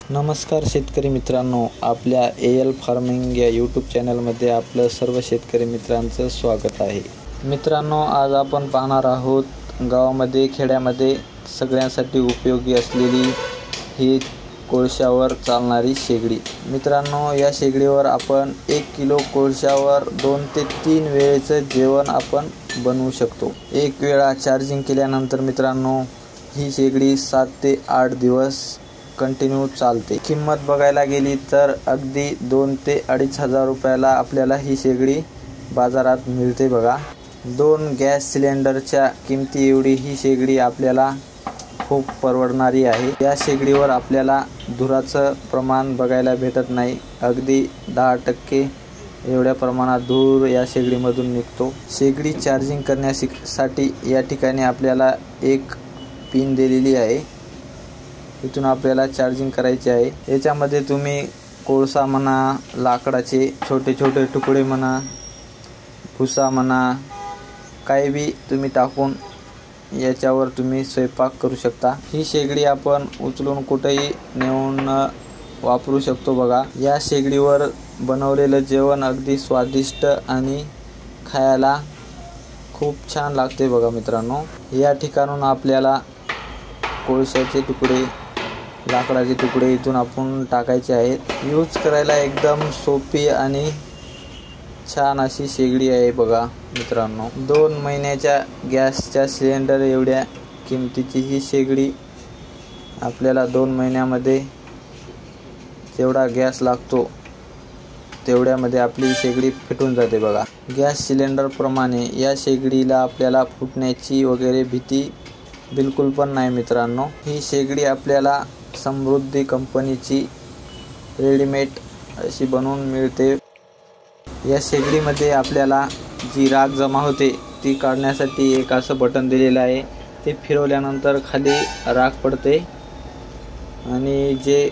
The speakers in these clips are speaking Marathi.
नमस्कार शेतकरी मित्रांनो, आपल्या एल फार्मिंग या यूट्यूब चॅनलमध्ये आपलं सर्व शेतकरी मित्रांचं स्वागत आहे। मित्रांनो, आज आपण पाहणार आहोत गावामध्ये खेड्यामध्ये सगळ्यांसाठी उपयोगी असलेली ही कोळशावर चालणारी शेगडी। मित्रांनो, या शेगडीवर आपण 1 किलो कोळशावर 2 ते 3 वेळेचं जेवण आपण बनवू शकतो। एक वेळा चार्जिंग केल्यानंतर मित्रांनो ही शेगडी 7 ते 8 दिवस कंटिन्यू चालते। किंमत बघायला गेली तर अगदी 2 ते 2.5 हजार रुपयाला आपल्याला ही शेगडी बाजारात मिळते बघा। 2 गॅस सिलेंडरच्या किमती एवढी ही शेगडी आपल्याला खूप परवडणारी आहे। या शेगडीवर आपल्याला धुराचं प्रमाण बघायला भेटत नाही, अगदी 10% एवढ्या प्रमाणात धूर या शेगडीमधून निघतो। शेगडी चार्जिंग करण्यासाठी या ठिकाणी आपल्याला एक पिन दिलेली आहे, इथून आपल्याला चार्जिंग करायची आहे। याच्यामध्ये तुम्ही कोळसा म्हणा, लाकडाचे छोटे छोटे तुकडे म्हणा, भुसा म्हणा, काही बी तुम्ही टाकून याच्यावर तुम्ही स्वयंपाक करू शकता। ही शेगडी आपण उचलून कुठेही नेऊन वापरू शकतो बघा। या शेगडीवर बनवलेलं जेवण अगदी स्वादिष्ट आणि खायला खूप छान लागते बघा मित्रांनो। या ठिकाणून आपल्याला कोळशाचे तुकडे, लाकडाचे तुकडे इथून आपण टाकायचे आहेत। यूज करायला एकदम सोपी आणि छान अशी शेगडी आहे बघा मित्रांनो। 2 महिन्याच्या गॅसच्या सिलेंडर एवढ्या किमतीची ही शेगडी आपल्याला 2 महिन्यामध्ये जेवढा गॅस लागतो तेवढ्यामध्ये आपली शेगडी फिटून जाते बघा। गॅस सिलेंडर प्रमाणे या शेगडीला आपल्याला फुटण्याची वगैरे भीती बिलकुल पण नाही मित्रांनो। ही शेगडी आपल्याला समृद्धी कंपनीची रेडीमेड अशी बनवून मिळते। या शेगडीमध्ये आपल्याला जी राख जमा होते ती काढण्यासाठी एक असं बटन दिलेलं आहे, ते फिरवल्यानंतर खाली राख पडते आणि जे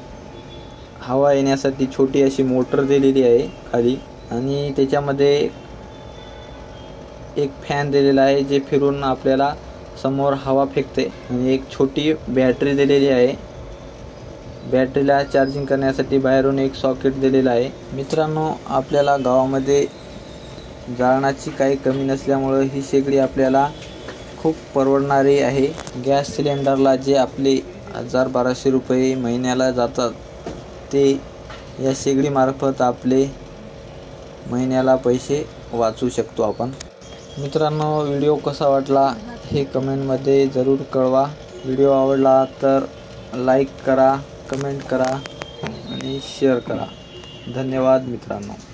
हवा येण्यासाठी छोटी अशी मोटर दिलेली आहे खाली, आणि त्याच्यामध्ये एक फॅन दिलेला आहे जे फिरून आपल्याला समोर हवा फेकते, आणि एक छोटी बॅटरी दिलेली आहे। बॅटरीला चार्जिंग करण्यासाठी बाहेरून एक सॉकेट दिलेला आहे। मित्रांनो, आपल्याला गावामध्ये जाळण्याची काही कमी नसल्यामुळे ही शेगडी आपल्याला खूप परवडणारी आहे। गॅस सिलेंडरला जे आपले 1000-1200 रुपये महिन्याला जातात ते या शेगडीमार्फत आपले महिन्याला पैसे वाचू शकतो आपण। मित्रांनो, व्हिडिओ कसा वाटला हे कमेंटमध्ये ज़रूर कळवा। व्हिडिओ आवडला तर लाईक करा, कमेंट करा आणि शेअर करा। धन्यवाद मित्रांनो।